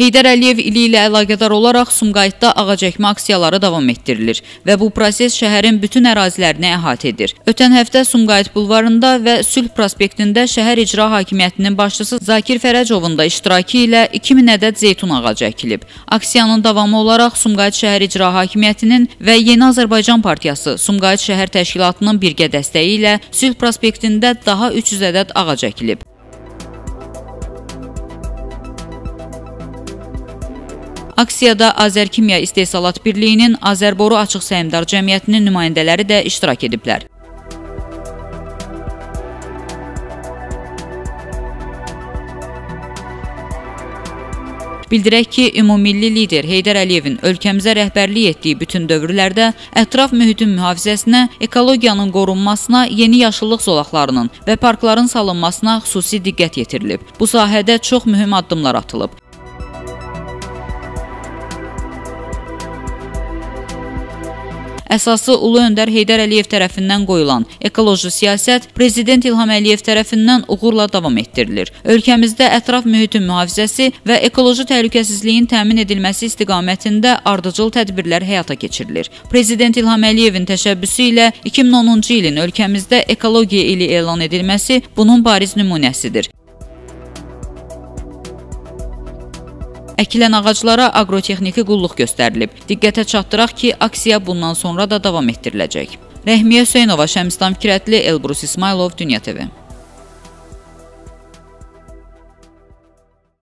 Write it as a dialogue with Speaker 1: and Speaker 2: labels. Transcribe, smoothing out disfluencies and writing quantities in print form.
Speaker 1: Heydər Əliyev ili ilə əlaqədar olaraq Sumqayıtda ağac əkmə aksiyaları davam etdirilir və bu proses şəhərin bütün ərazilərini əhatə edir. Ötən həftə Sumqayıt bulvarında və Sülh prospektində şəhər icra hakimiyyətinin başçısı Zakir Fərəcovun da iştirakı ilə 2000 ədəd zeytun ağacı əkilib. Aksiyanın davamı olaraq Sumqayıt şəhər icra hakimiyyətinin və Yeni Azərbaycan Partiyası Sumqayıt şəhər təşkilatının birgə dəstəyi ilə Sülh prospektində daha 300 ədəd ağac əkilib. Aksiyada Azərkimya İstehsalat Birliyinin, Azərboru Açıq Səhmdar Cəmiyyətinin nümayəndələri də iştirak ediblər. Bildirək ki, ümummilli lider Heydər Əliyevin ölkəmizə rəhbərlik etdiyi bütün dövrlərdə ətraf mühitin mühafizəsinə, ekologiyanın qorunmasına, yeni yaşıllıq zolaqlarının və parkların salınmasına xüsusi diqqət yetirilib. Bu sahədə çox mühüm addımlar atılıb. Əsası Ulu Öndər Heydər Əliyev tərəfindən qoyulan ekoloji siyasət Prezident İlham Əliyev tərəfindən uğurla davam etdirilir. Ölkəmizdə ətraf mühitin mühafizəsi və ekoloji təhlükəsizliyin təmin edilməsi istiqamətində ardıcıl tədbirlər həyata keçirilir. Prezident İlham Əliyevin təşəbbüsü ilə 2010-cu ilin ölkəmizdə ekologiya ili elan edilməsi bunun bariz nümunəsidir. Əkilən ağaclara aqrotexniki qulluq göstərilib. Diqqətə çatdıraq ki, aksiya bundan sonra da davam etdiriləcək. Rəhmiyə Hüseynova, Şəmstan Fikrətli, Elbrus İsmailov, Dünya TV.